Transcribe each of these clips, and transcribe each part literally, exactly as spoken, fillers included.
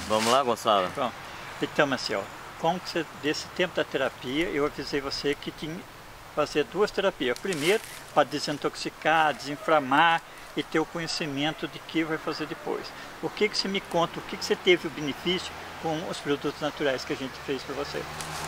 Vamos lá, Gonçalo? Bom, então, Marcel, como que você, desse tempo da terapia, eu avisei você que tinha que fazer duas terapias. Primeiro, para desintoxicar, desinflamar e ter o conhecimento de que vai fazer depois. O que que você me conta, o que que você teve o benefício com os produtos naturais que a gente fez para você?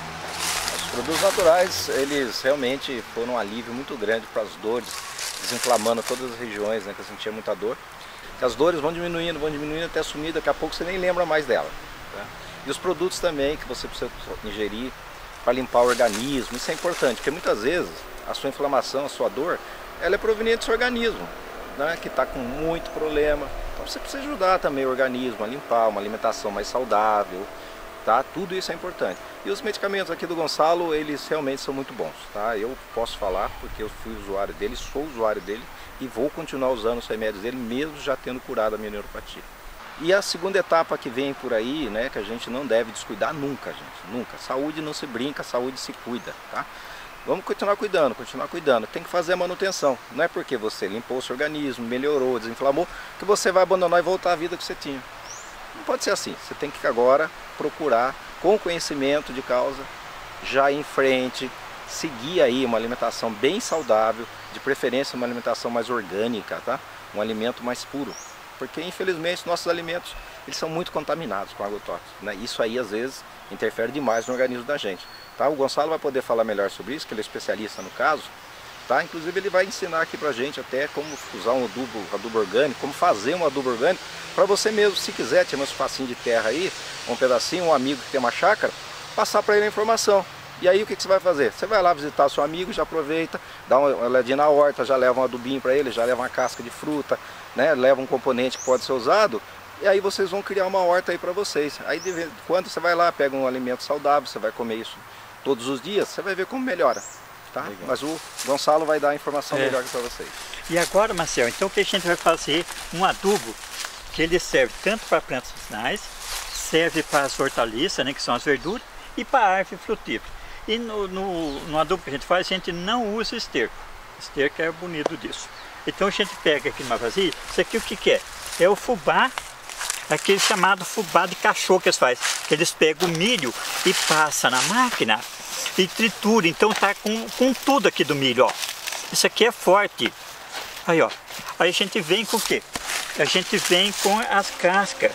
Os produtos naturais, eles realmente foram um alívio muito grande para as dores, desinflamando todas as regiões, né, que eu sentia muita dor. Que as dores vão diminuindo, vão diminuindo até sumir, daqui a pouco você nem lembra mais dela. Tá? E os produtos também que você precisa ingerir para limpar o organismo, isso é importante, porque muitas vezes a sua inflamação, a sua dor, ela é proveniente do seu organismo, né, que está com muito problema. Então você precisa ajudar também o organismo a limpar, uma alimentação mais saudável, tá? Tudo isso é importante. E os medicamentos aqui do Gonçalo, eles realmente são muito bons, tá? Eu posso falar porque eu fui usuário dele, sou usuário dele e vou continuar usando os remédios dele, mesmo já tendo curado a minha neuropatia. E a segunda etapa que vem por aí, né, que a gente não deve descuidar nunca, gente, nunca. Saúde não se brinca, saúde se cuida, tá? Vamos continuar cuidando, continuar cuidando. Tem que fazer a manutenção. Não é porque você limpou o seu organismo, melhorou, desinflamou, que você vai abandonar e voltar à vida que você tinha. Não pode ser assim. Você tem que agora procurar, com conhecimento de causa, já ir em frente, seguir aí uma alimentação bem saudável, de preferência uma alimentação mais orgânica, tá? Um alimento mais puro. Porque infelizmente nossos alimentos, eles são muito contaminados com agrotóxicos, né? Isso aí às vezes interfere demais no organismo da gente. Tá? O Gonçalo vai poder falar melhor sobre isso, que ele é especialista no caso. Tá? Inclusive ele vai ensinar aqui pra gente até como usar um adubo, adubo orgânico, como fazer um adubo orgânico, para você mesmo, se quiser, ter um espacinho de terra aí, um pedacinho, um amigo que tem uma chácara, passar para ele a informação. E aí o que, que você vai fazer? Você vai lá visitar seu amigo, já aproveita, dá uma olhadinha na horta, já leva um adubinho para ele, já leva uma casca de fruta, né? Leva um componente que pode ser usado, e aí vocês vão criar uma horta aí para vocês. Aí de vez em quando você vai lá, pega um alimento saudável, você vai comer isso todos os dias, você vai ver como melhora. Tá? Mas o Gonçalo vai dar a informação é. melhor para vocês. E agora, Marcel, então o que a gente vai fazer? Um adubo que ele serve tanto para plantas medicinais, serve para as hortaliças, né, que são as verduras, e para a árvore frutífera. E no, no, no adubo que a gente faz, a gente não usa esterco. Esterco é bonito disso. Então a gente pega aqui numa vasilha, isso aqui o que, que é? É o fubá, aquele chamado fubá de cachorro que eles fazem. Que eles pegam o milho e passam na máquina e tritura. Então tá com, com tudo aqui do milho, ó. Isso aqui é forte. Aí, ó. Aí a gente vem com o quê? A gente vem com as cascas.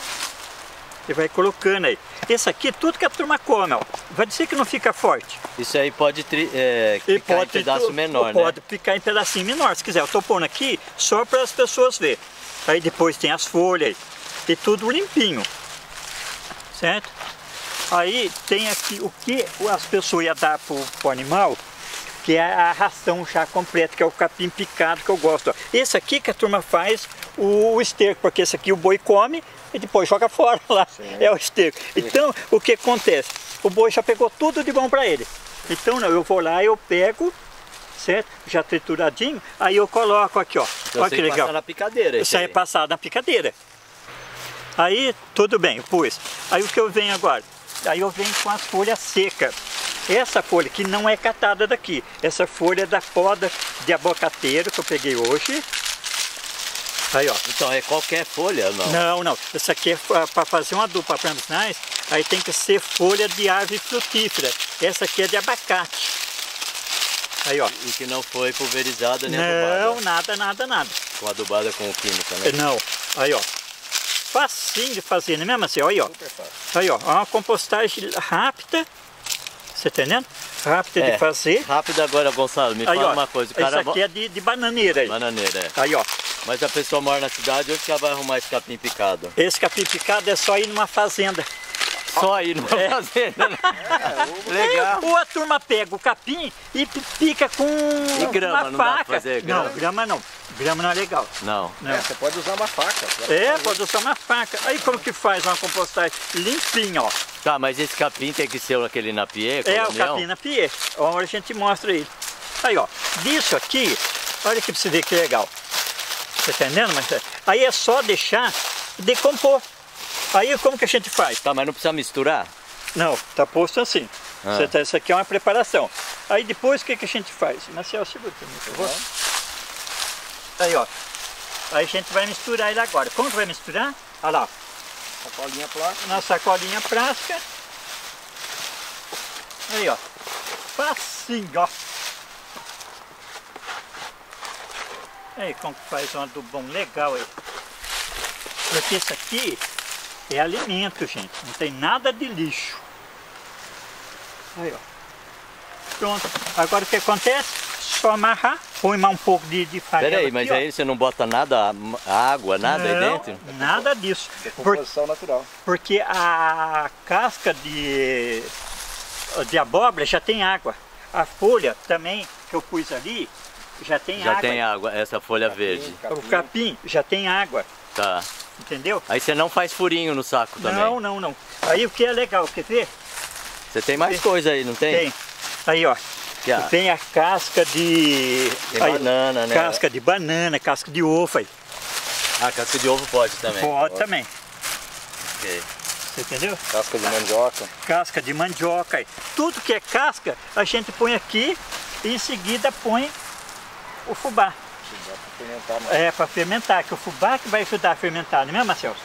Você vai colocando aí. Esse aqui, tudo que a turma come, ó. Vai dizer que não fica forte. Isso aí pode é, ficar pode, em pedaço menor, pode, né? Pode ficar em pedacinho menor, se quiser. Eu tô pondo aqui só para as pessoas verem. Aí depois tem as folhas aí. E tudo limpinho. Certo? Aí tem aqui o que as pessoas iam dar para o animal, que é a ração já completa, que é o capim picado que eu gosto. Ó. Esse aqui que a turma faz o, o esterco, porque esse aqui o boi come e depois joga fora lá. Sim. É o esterco. Então o que acontece? O boi já pegou tudo de bom para ele. Então não, eu vou lá, eu pego, certo? Já trituradinho, aí eu coloco aqui, ó. Então, olha que legal. Passar na picadeira. Isso aí é passado na picadeira. Aí tudo bem, eu pus. Aí o que eu venho agora? Aí eu venho com as folhas secas. Essa folha que não é catada daqui. Essa folha é da poda de abacateiro que eu peguei hoje. Aí, ó. Então é qualquer folha, não? Não, não. Essa aqui é para fazer uma adubo para plantas medicinais. Aí tem que ser folha de árvore frutífera. Essa aqui é de abacate. Aí, ó. E que não foi pulverizada nem não, adubada? Não, nada, nada, nada. Com adubada com química, né? Não. Aí, ó. Facinho de fazer, não é mesmo assim? Olha aí, ó. Super fácil. Aí, ó. Uma compostagem rápida. Você tá entendendo? Rápida é, de fazer. Rápida agora, Gonçalo. Me aí, fala ó, uma coisa. O cara isso aqui é de, de bananeira aí. Bananeira, é. Aí, ó. Mas a pessoa mora na cidade, onde que ela vai arrumar esse capim picado? Esse capim picado é só ir numa fazenda. Só aí numa é. fazenda, né? É, legal. Ou a turma pega o capim e pica com e grama, uma não faca. Dá pra fazer grama? Não, grama não. Grama não é legal. Não. não. É, você pode usar uma faca. É, pode usar uma faca. Aí como que faz uma compostagem limpinha, ó. Tá, mas esse capim tem que ser aquele napier? É, o capim napier. Agora a gente mostra aí. Aí, ó. Disso aqui, olha que pra você ver que legal. Tá entendendo? Mas, aí é só deixar decompor. Aí como que a gente faz? Tá, mas não precisa misturar? Não, tá posto assim. Ah. Tá, isso aqui é uma preparação. Aí depois o que, que a gente faz? Marcel, segura pra mim, por favor. Aí, ó. Aí a gente vai misturar ele agora. Como que vai misturar? Olha lá. Sacolinha plástica. Na sacolinha plástica. Aí, ó. Facinho, ó. Aí, como que faz um adubão legal aí. Porque isso aqui é alimento, gente. Não tem nada de lixo. Aí, ó. Pronto. Agora o que acontece? Só amarrar, põe mais um pouco de, de farinha. Peraí, aqui, mas ó. aí você não bota nada, água, nada Não, aí dentro? Nada disso. É Por- composição natural. porque a casca de, de abóbora já tem água. A folha também, que eu pus ali, já tem Já água. tem água, essa folha Capim, verde. O capim. capim já tem água, Tá. entendeu? Aí você não faz furinho no saco também? Não, não, não. Aí o que é legal, quer ver? Você tem mais coisa aí, não tem? Tem. Aí, ó. Que a- Tem a casca de... Tem aí, banana, né? Casca de banana, casca de ovo aí. Ah, casca de ovo pode também. Pode também. Ok. Você entendeu? Casca de mandioca. Casca de mandioca aí. Tudo que é casca, a gente põe aqui e em seguida põe o fubá. Dá pra fermentar mais. É, para fermentar, que o fubá que vai ajudar a fermentar, não é mesmo, Marcelo?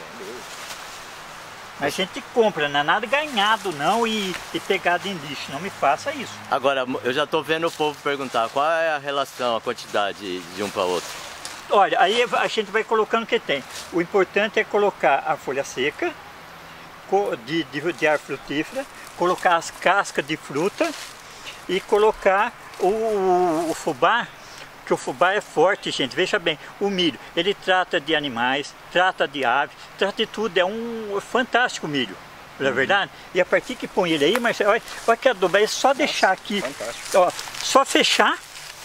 Mas a gente compra, não é nada ganhado não e, e pegado em lixo, não me faça isso. Agora, eu já tô vendo o povo perguntar qual é a relação, a quantidade de um para outro. Olha, aí a gente vai colocando o que tem. O importante é colocar a folha seca co- de, de, de ar frutífera, colocar as cascas de fruta e colocar o, o, o fubá, que o fubá é forte, gente, veja bem, o milho, ele trata de animais, trata de aves, trata de tudo, é um fantástico milho, não é verdade? E a partir que põe ele aí, mas olha, olha que adubo, é só deixar aqui, fantástico. ó, só fechar,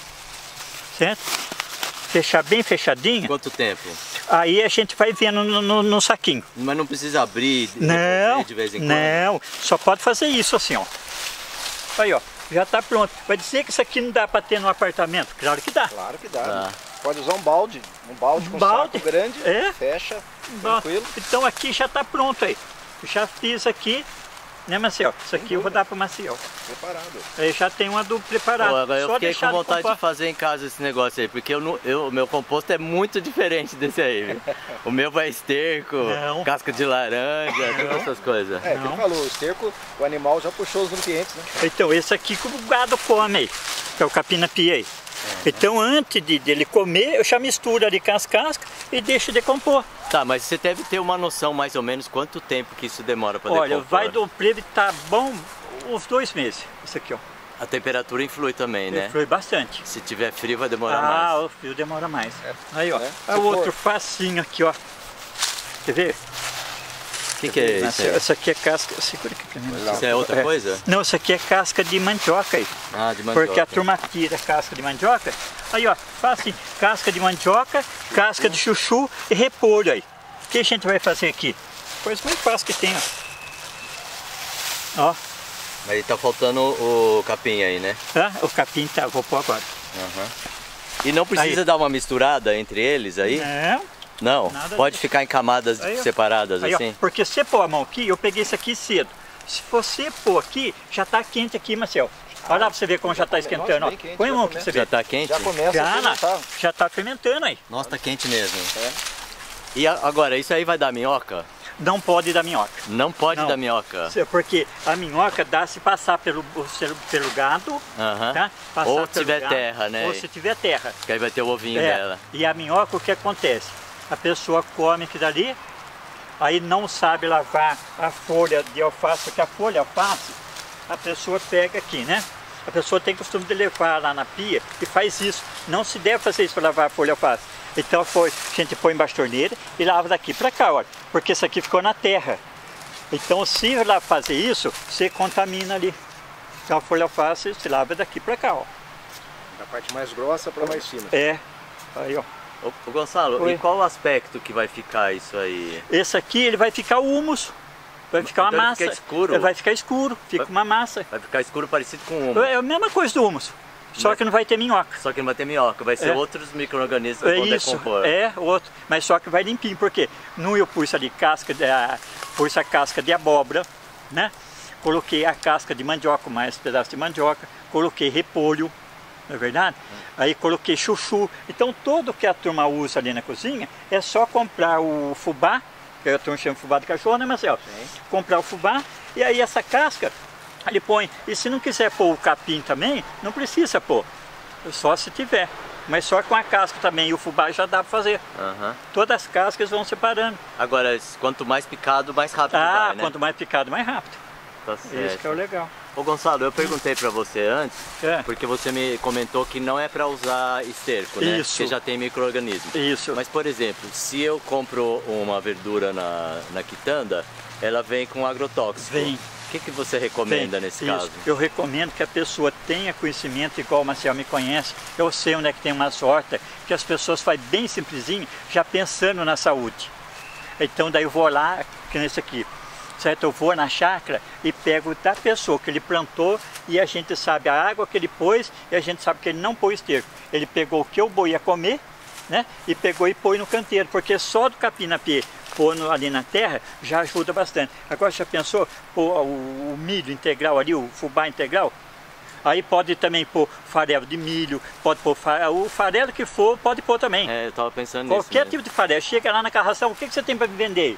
certo? Fechar bem fechadinho, Quanto tempo? aí a gente vai vendo no, no, no saquinho. Mas não precisa abrir e Não, revolver de vez em quando? não, só pode fazer isso assim, ó. Aí, ó, já está pronto. Vai dizer que isso aqui não dá para ter no apartamento? Claro que dá. Claro que dá. Tá. né? Pode usar um balde. Um balde com um Balde? saco grande. É. Fecha. Bom, Tranquilo. então aqui já está pronto aí. Já fiz aqui, né, Maciel? Isso aqui eu vou dar para o Maciel. Preparado. Aí já tem um adubo preparado. Pô, agora eu Só fiquei deixar com no vontade de composto. fazer em casa esse negócio aí, porque eu não, eu, o meu composto é muito diferente desse aí, viu? O meu vai esterco, Não. casca de laranja, todas essas coisas. É, que Não. ele falou, o esterco, o animal já puxou os nutrientes, né? Então esse aqui que o gado come aí, que é o capim-na-pia aí. Então antes de dele comer, eu já misturo ali com as cascas e deixo decompor. Tá, mas você deve ter uma noção mais ou menos quanto tempo que isso demora para Olha, decompor. vai do prevo tá bom uns dois meses. Isso aqui, ó. A temperatura influi também, né? Foi bastante. Se tiver frio vai demorar Ah, mais. o fio demora mais. Aí, ó. né? Ah, Se o outro for- facinho aqui, ó. Quer ver? O que, que é isso Essa, aí? essa aqui é casca. Segura aqui pra mim. Não. Isso é outra É. coisa? Não, isso aqui é casca de mandioca aí. Ah, de mandioca. Porque a turma tira casca de mandioca. Aí, ó, faz assim, casca de mandioca, casca de chuchu e repolho aí. O que a gente vai fazer aqui? Coisa mais fácil que tem, ó. Ó, Mas tá faltando o capim aí, né? tá? O capim tá, vou pôr agora. Aham. E não precisa Aí. dar uma misturada entre eles aí? Não, Não? Nada Pode disso. ficar em camadas Aí, ó. separadas aí, ó, assim? porque se você pôr a mão aqui, eu peguei isso aqui cedo. Se você pôr aqui, já tá quente aqui, Marcel. Olha lá pra você ver como já tá Nossa, esquentando, ó. bem quente, Põe a já mão aqui pra começa. você Já ver. tá quente? Já começa Já, a lá, fermentar. já tá fermentando aí. Nossa, tá quente mesmo. É. E a- agora, isso aí vai dar minhoca? Não pode dar minhoca. Não pode Não. dar minhoca. Porque a minhoca dá se passar pelo, pelo gado, Aham. tá? Passar Ou se pelo tiver gado, terra, né? Ou se tiver terra. Que aí vai ter o ovinho É, dela. e a minhoca, o que acontece? A pessoa come aquilo dali, aí não sabe lavar a folha de alface, porque a folha de alface, a pessoa pega aqui, né? A pessoa tem costume de levar lá na pia e faz isso. Não se deve fazer isso para lavar a folha de alface. Então foi, a gente põe embaixo da torneira e lava daqui para cá, olha. Porque isso aqui ficou na terra. Então se lá fazer isso, você contamina ali. Então a folha de alface se lava daqui para cá, ó. Da parte mais grossa para mais fina. É, aí ó. Ô, ô, Gonçalo, Oi. e qual o aspecto que vai ficar isso aí? Esse aqui ele vai ficar o humus, vai ficar uma Então ele massa. fica escuro? Ele vai ficar escuro, fica Vai- uma massa. Vai ficar escuro parecido com uma. É a mesma coisa do humus, só Mas- que não vai ter minhoca. Só que não vai ter minhoca, vai ser É. outros micro-organismos que É vão isso, decompor. é outro, mas só que vai limpinho, porque no eu pus ali casca, de, a, pus a casca de abóbora, né? Coloquei a casca de mandioca, mais um pedaço de mandioca, coloquei repolho, não é verdade? Aí coloquei chuchu. Então tudo que a turma usa ali na cozinha é só comprar o fubá que eu chamo de fubá de cachorro, né, Marcelo? Sim. Comprar o fubá e aí essa casca ele põe. E se não quiser pôr o capim também, não precisa pôr, só se tiver. Mas só com a casca também, e o fubá já dá para fazer. Uhum. Todas as cascas vão separando. Agora, quanto mais picado, mais rápido Ah, vai, né? quanto mais picado, mais rápido. Tá certo. Isso que é o legal. Ô Gonçalo, eu perguntei para você antes, É. porque você me comentou que não é para usar esterco, né? Isso. Porque já tem micro-organismos. Isso. Mas, por exemplo, se eu compro uma verdura na, na quitanda, ela vem com agrotóxico. Vem. O que, que você recomenda Bem, nesse isso. caso? Eu recomendo que a pessoa tenha conhecimento, igual o Marcel me conhece. Eu sei onde é que tem umas hortas, que as pessoas fazem bem simplesinho, já pensando na saúde. Então daí eu vou lá, que nesse aqui, certo? Eu vou na chácara e pego da pessoa que ele plantou e a gente sabe a água que ele pôs e a gente sabe que ele não pôs esterco. Ele pegou o que o boi ia comer, né? E pegou e pôs no canteiro, porque só do capim-na-pê pôr no, ali na terra já ajuda bastante. Agora já pensou pôr o, o milho integral ali, o fubá integral? Aí pode também pôr farelo de milho, pode pôr farelo, o farelo que for, pode pôr também. É, eu tava pensando nisso. Qualquer mesmo. tipo de farelo. Chega lá na carração, o que, que você tem para me vender?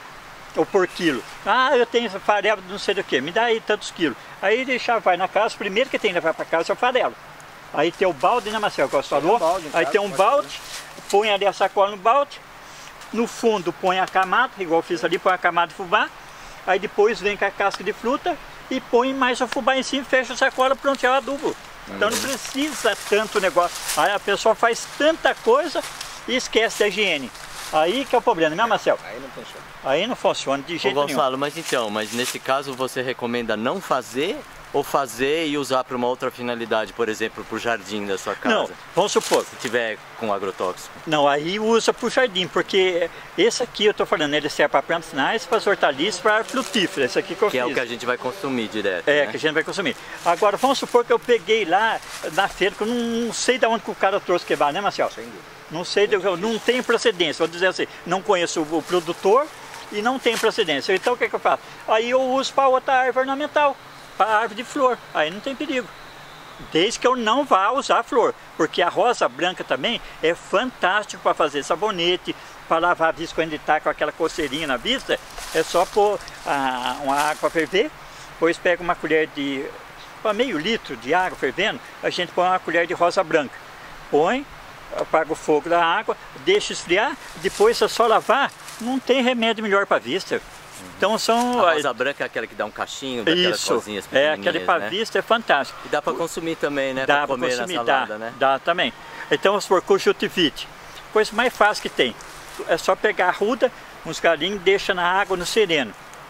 Ou por quilo? Ah, eu tenho farelo de não sei do que, me dá aí tantos quilos. Aí deixar, vai na casa, o primeiro que tem que levar para casa é o farelo. Aí tem o balde, né, Marcelo, que você falou? balde, Aí casa, tem um balde, põe ali a sacola no balde, no fundo põe a camada, igual eu fiz ali, põe a camada de fubá, aí depois vem com a casca de fruta e põe mais o fubá em cima, fecha a sacola, pronto, é o adubo. Então não precisa tanto negócio. Aí a pessoa faz tanta coisa e esquece da higiene. Aí que é o problema, né, Marcelo? Aí não funciona. Aí não funciona de Ô jeito nenhum. Gonçalo, mas então, mas nesse caso você recomenda não fazer ou fazer e usar para uma outra finalidade, por exemplo, para o jardim da sua casa? Não, vamos supor. Se tiver com agrotóxico. Não, aí usa para o jardim, porque esse aqui eu estou falando, ele serve para plantas finais, para as hortaliças, para frutíferas, esse aqui que eu Que fiz. é o que a gente vai consumir direto, É, né? que a gente vai consumir. Agora, vamos supor que eu peguei lá na feira, que eu não, não sei de onde que o cara trouxe quebrar, né, Marcelo? Sem dúvida. Não sei, de, eu não tenho procedência, vou dizer assim, não conheço o, o produtor e não tenho procedência. Então o que, que eu faço? Aí eu uso para outra árvore ornamental, para árvore de flor, aí não tem perigo. Desde que eu não vá usar flor, porque a rosa branca também é fantástico para fazer sabonete, para lavar a vista quando ele está com aquela coceirinha na vista, é só pôr a, uma água para ferver, depois pega uma colher de, para meio litro de água fervendo, a gente põe uma colher de rosa branca, põe, apaga o fogo da água, deixa esfriar, depois é só lavar, não tem remédio melhor para a vista. Então são... A rosa branca é aquela que dá um cachinho, daquelas Isso, coisinhas é, pequenininhas, aquele para né? vista é fantástico. E dá para consumir também, né? Dá para comer consumir, na salada, dá, né? Dá também. Então vamos supor, conjuntivite, coisa mais fácil que tem. É só pegar a arruda, uns galinhos, deixa na água no sereno.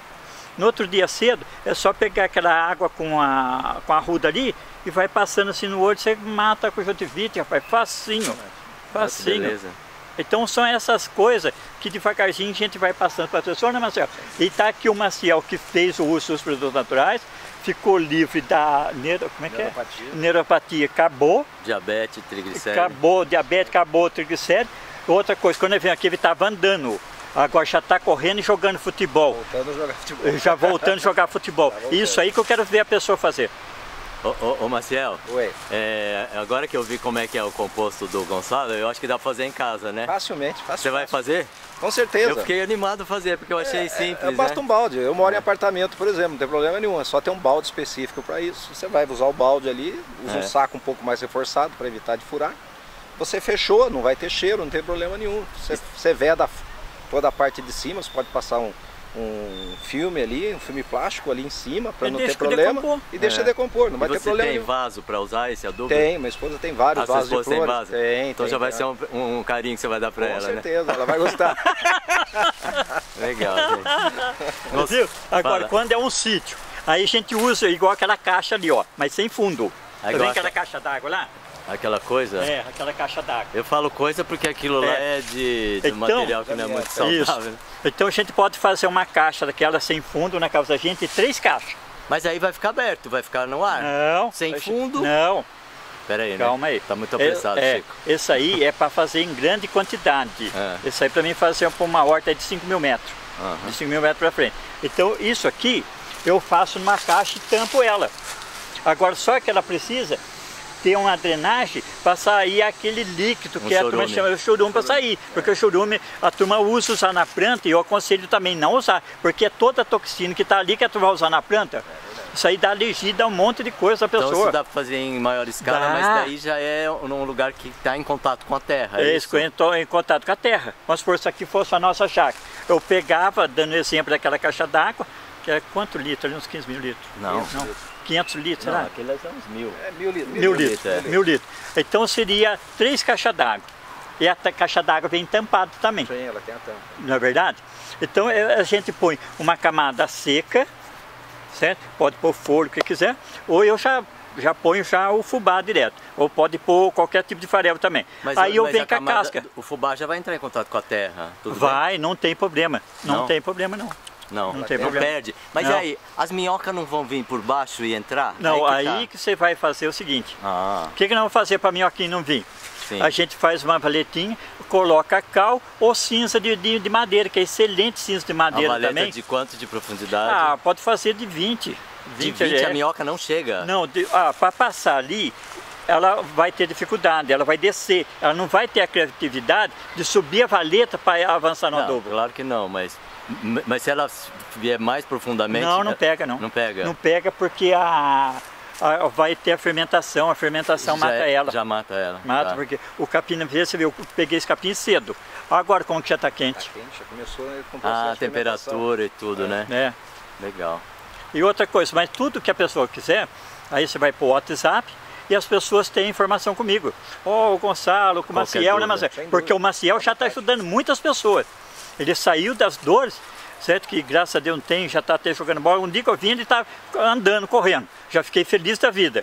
No outro dia cedo, é só pegar aquela água com a, com a arruda ali e vai passando assim no olho, você mata a conjuntivite, rapaz, facinho. Facinho. Beleza. Então são essas coisas que devagarzinho a gente vai passando para a pessoa, né, Marcelo? E tá aqui o Maciel que fez o uso dos produtos naturais, ficou livre da neuro, como é que Neuropatia. é? Neuropatia, acabou. Diabetes, triglicéridos. Acabou diabetes, acabou triglicéridos. Outra coisa, quando ele veio aqui ele estava andando, agora já está correndo e jogando futebol. Voltando a jogar futebol. Já voltando a jogar futebol. Tá voltando. Isso aí que eu quero ver a pessoa fazer. Ô, ô, ô Maciel, Oi. é, agora que eu vi como é que é o composto do Gonçalo, eu acho que dá pra fazer em casa, né? Facilmente, fácil. Você vai fazer? Com certeza. Eu fiquei animado a fazer, porque eu achei É, simples, é, basta né? um balde. Eu moro em apartamento, por exemplo, não tem problema nenhum. É só ter um balde específico para isso. Você vai usar o balde ali, usa É. um saco um pouco mais reforçado para evitar de furar. Você fechou, não vai ter cheiro, não tem problema nenhum. Você, você veda toda a parte de cima, você pode passar um, um filme ali, um filme plástico ali em cima para E não deixa ter problema. decompor. E deixa É. decompor, não vai E ter você problema tem nenhum. vaso pra usar esse adubo? Tem, minha esposa tem vários Ah, sua vasos de esposa tem flores. vaso? Tem, Então tem, já vai tem. ser um, um carinho que você vai dar pra Com ela, certeza, ela vai gostar. né? Legal, gente. Viu? Agora, Fala. quando é um sítio, aí a gente usa igual aquela caixa ali, ó, mas sem fundo. Aí Tá vendo gosta- aquela caixa d'água lá? Aquela coisa... É, aquela caixa d'água. Eu falo coisa porque aquilo lá É. é de, de Então- material que não é muito Isso. saudável. Então a gente pode fazer uma caixa daquela sem fundo na casa da gente e três caixas. Mas aí vai ficar aberto, vai ficar no ar? Não. Sem a gente- fundo? Não. Pera aí, né? Calma aí. Tá muito apressado, é, Chico. é, esse aí é para fazer em grande quantidade. É. Esse aí para mim fazer para uma horta de cinco mil metros. Aham. De cinco mil metros para frente. Então isso aqui eu faço numa caixa e tampo ela. Agora só que ela precisa ter uma drenagem para sair aquele líquido Um que chorume. a turma chama de chorume para sair. Porque o chorume a turma usa usar na planta e eu aconselho também não usar, porque é toda a toxina que está ali que a turma vai usar na planta. Isso aí dá alergia, dá um monte de coisa à pessoa. Então isso dá para fazer em maior escala, Dá. mas daí já é num lugar que está em contato com a terra. É É isso, isso? eu estou em contato com a terra. Vamos supor, se aqui fosse a nossa chácara. Eu pegava, dando exemplo daquela caixa d'água, que é quanto litro? Ali uns quinze mil litros. Não. Não, quinhentos litros, Não, será? aqueles são uns mil. É mil litros. Mil litros, é. mil litros. Então seria três caixas d'água. E a ta- caixa d'água vem tampada também, Sim, ela tem a tampa. não é verdade? Então é, a gente põe uma camada seca, certo? Pode pôr folha, o que quiser, ou eu já, já ponho já o fubá direto, ou pode pôr qualquer tipo de farelo também. Mas, Aí eu mas venho a com a camada- casca. O fubá já vai entrar em contato com a terra? Tudo bem? Vai, não tem problema, não, Não? tem problema não. Não, Não tem não problema. perde. Mas Não. aí, as minhocas não vão vir por baixo e entrar? Não, que aí tá. que você vai fazer o seguinte, Ah, o que, que nós vamos fazer para minhoquinha não vir? sim. A gente faz uma valetinha, coloca cal ou cinza de, de, de madeira, que é excelente cinza de Uma madeira valeta também. de quanto de profundidade? Ah, pode fazer de vinte. de vinte é. a minhoca não chega? Não, de, ah, para passar ali, ela vai ter dificuldade, ela vai descer. Ela não vai ter a criatividade de subir a valeta para avançar no Não, adubo. claro que não, mas, mas se ela vier mais profundamente... Não, não é- pega não. Não pega? Não pega porque a, a- vai ter a fermentação, a fermentação Já mata é- ela. Já mata ela. Mata, tá. porque o capim, você viu, eu peguei esse capim cedo. Agora como que já está Tá quente, quente, já começou né, com o processo Ah, a de fermentação. temperatura e tudo, né? né? Legal. E outra coisa, mas tudo que a pessoa quiser, aí você vai para o WhatsApp e as pessoas têm informação comigo. Ó, o Gonçalo, com o Qualquer Maciel, né, dúvida. Maciel? Sem Porque dúvida. o Maciel já está ajudando muitas pessoas. Ele saiu das dores, certo? Que graças a Deus não tem, já está até jogando bola. Um dia que eu vim, ele está andando, correndo. Já fiquei feliz da vida.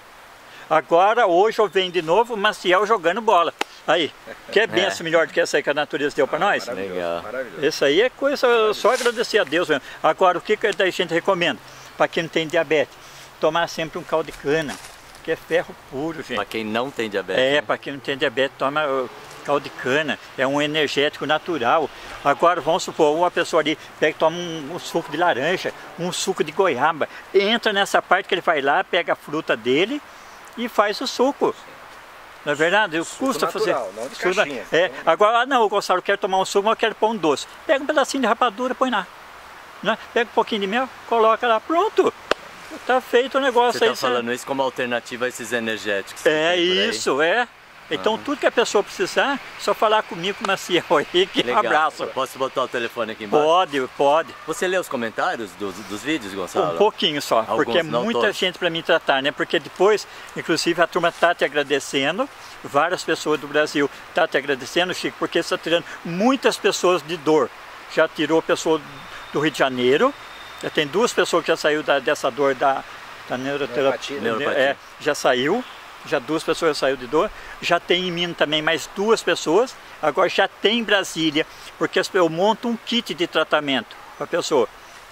Agora, hoje eu venho de novo, o Maciel jogando bola. Aí, quer benção melhor do que essa aí que a natureza deu para nós? Maravilhoso, Legal. maravilhoso. Isso aí é coisa, só agradecer a Deus mesmo. Agora, o que, que a gente recomenda? Para quem não tem diabetes, tomar sempre um caldo de cana, que é ferro puro, gente. Pra quem não tem diabetes. É, né? para quem não tem diabetes, toma uh, caldo de cana, é um energético natural. Agora, vamos supor, uma pessoa ali pega e toma um, um suco de laranja, um suco de goiaba, entra nessa parte que ele vai lá, pega a fruta dele e faz o suco. Não é verdade? Eu Suco custa natural, fazer. não de Suco- caixinha. É, agora, ah, não, Gonçalo, eu quero tomar um suco, mas eu quero pão doce. Pega um pedacinho de rapadura, põe lá. Né? Pega um pouquinho de mel, coloca lá, pronto. Tá feito o negócio Você aí. tá falando isso como alternativa a esses energéticos. que É tem por aí. isso, é. Então tudo que a pessoa precisar, só falar comigo com o Maciel aí, que um Legal. abraço. Posso botar o telefone aqui embaixo? Pode, pode. Você lê os comentários dos, dos vídeos, Gonçalo? Um pouquinho só, Alguns, porque é não muita todos. gente para mim tratar, né? Porque depois, inclusive, a turma está te agradecendo, várias pessoas do Brasil estão te agradecendo, Chico, porque você está tirando muitas pessoas de dor. Já tirou pessoa do Rio de Janeiro, já tem duas pessoas que já saiu da, dessa dor da, da neuroterapia, Neuropatia. Neuropatia. É, já saiu. Já duas pessoas já saíram de dor, já tem em Minas também mais duas pessoas, agora já tem em Brasília, porque eu monto um kit de tratamento para a pessoa.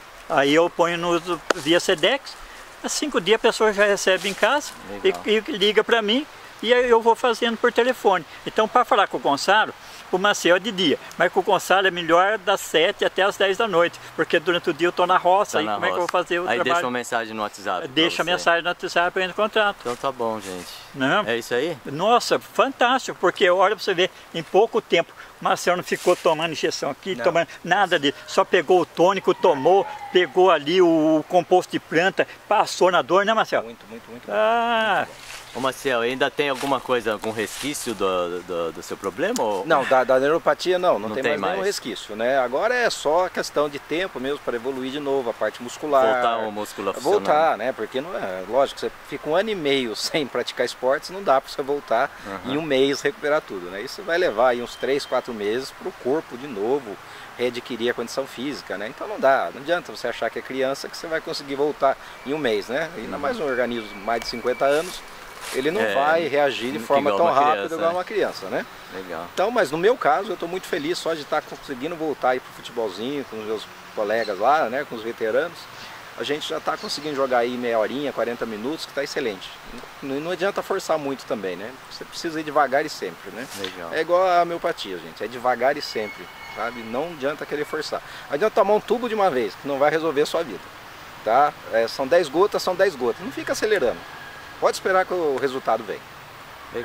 Aí eu ponho no, via Sedex, há cinco dias a pessoa já recebe em casa e, e liga para mim e aí eu vou fazendo por telefone. Então para falar com o Gonçalo, o Maciel é de dia, mas com o Gonçalo é melhor das sete até as dez da noite, porque durante o dia eu estou na roça, Tá aí na como é que eu vou roça. fazer o Aí trabalho? deixa uma mensagem no WhatsApp. pra Deixa a você. mensagem no WhatsApp para eu entrar em contato. Então tá bom, gente. Não? É isso aí? Nossa, fantástico, porque olha para você ver, em pouco tempo, o Marcelo não ficou tomando injeção aqui, Não. tomando nada disso, só pegou o tônico, tomou, pegou ali o composto de planta, passou na dor, né, Marcelo? Muito, muito, muito. Ah, Ô Maciel, ainda tem alguma coisa, algum resquício do, do, do seu problema? Ou... Não, da, da neuropatia não, não, Não tem, tem mais, nenhum mais. resquício, né? Agora é só questão de tempo mesmo para evoluir de novo a parte muscular. Voltar o músculo a funcionar. Voltar, né? Porque não é, lógico, você fica um ano e meio sem praticar esportes, não dá para você voltar Uhum. em um mês recuperar tudo, né? Isso vai levar aí uns três, quatro meses para o corpo de novo readquirir a condição física, né? Então não dá, não adianta você achar que é criança que você vai conseguir voltar em um mês, né? Ainda mais um organismo de mais de cinquenta anos, ele não É, vai reagir de forma igual tão uma rápida criança, igual né? uma criança, né? Legal. Então, mas no meu caso, eu estou muito feliz só de estar conseguindo voltar aí pro futebolzinho com os meus colegas lá, né, com os veteranos. A gente já está conseguindo jogar aí meia horinha, quarenta minutos, que está excelente. Não, não adianta forçar muito também, né? Você precisa ir devagar e sempre, né? Legal. É igual a homeopatia, gente, é devagar e sempre, sabe? Não adianta querer forçar. Não adianta tomar um tubo de uma vez, que não vai resolver a sua vida, tá? É, são dez gotas, são dez gotas, não fica acelerando. Pode esperar que o resultado venha. Legal.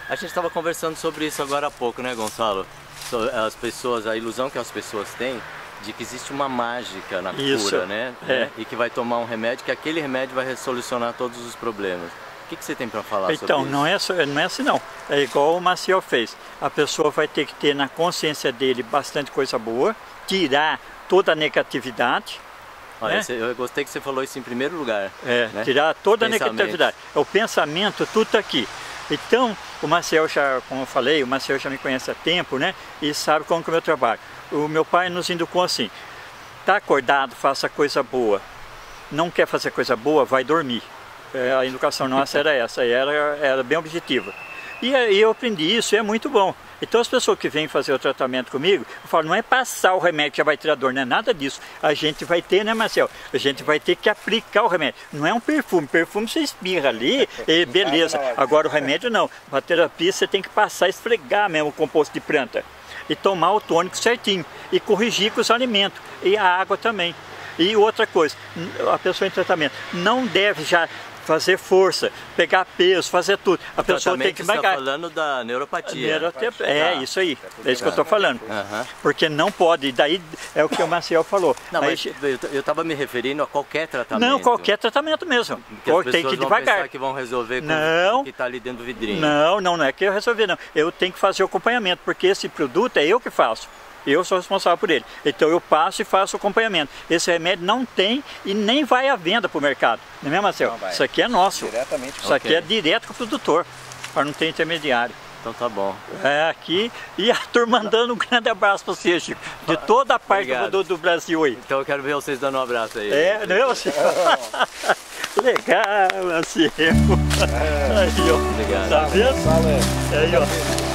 A gente estava conversando sobre isso agora há pouco, né, Gonçalo? As pessoas, a ilusão que as pessoas têm de que existe uma mágica na Isso, cura, né? é. E que vai tomar um remédio, que aquele remédio vai solucionar todos os problemas. O que, que você tem para falar então, sobre isso? Então, não é, só, não é assim não. É igual o Maciel fez. A pessoa vai ter que ter na consciência dele bastante coisa boa, tirar toda a negatividade. Olha, né? Eu gostei que você falou isso em primeiro lugar. É, né? tirar toda a Pensamento. negatividade. É o pensamento, tudo tá aqui. Então, o Maciel já, como eu falei, o Maciel já me conhece há tempo, né? E sabe como que é o meu trabalho. O meu pai nos educou assim: tá acordado, faça coisa boa. Não quer fazer coisa boa, vai dormir. É, a educação nossa era essa, era, era bem objetiva. E aí eu aprendi isso e é muito bom. Então as pessoas que vêm fazer o tratamento comigo, eu falo, não é passar o remédio que já vai tirar dor, não é nada disso. A gente vai ter, né, Marcel? A gente vai ter que aplicar o remédio. Não é um perfume, perfume você espirra ali, e beleza. Agora o remédio não. Para terapia você tem que passar, esfregar mesmo o composto de planta. E tomar o tônico certinho. E corrigir com os alimentos. E a água também. E outra coisa, a pessoa em tratamento não deve já fazer força, pegar peso, fazer tudo. A o pessoa tem que você está pagar. falando da neuropatia. Neuroterapia. É, tá. isso aí. É isso que eu estou falando. Uhum. Porque não pode, daí é o que o Maciel falou. Não, aí, mas eu estava me referindo a qualquer tratamento. não, qualquer tratamento mesmo. Porque as tem que ir vão devagar. pensar que vão resolver com não, o que está ali dentro do vidrinho. Não, não, não é que eu resolvi, não. Eu tenho que fazer o acompanhamento, porque esse produto é eu que faço. Eu sou responsável por ele. Então eu passo e faço o acompanhamento. Esse remédio não tem e nem vai à venda para o mercado. Não é mesmo, Marcelo? Isso aqui é nosso. Diretamente. Isso aqui okay. é direto com o produtor, para não ter intermediário. Então tá bom. É, aqui. E a turma mandando um grande abraço para você, Chico. De toda a parte do, do Brasil aí. Então eu quero ver vocês dando um abraço aí. É, não é você? Legal, Marcelo. Aí, ó. Obrigado. Tá vendo? Aí, ó.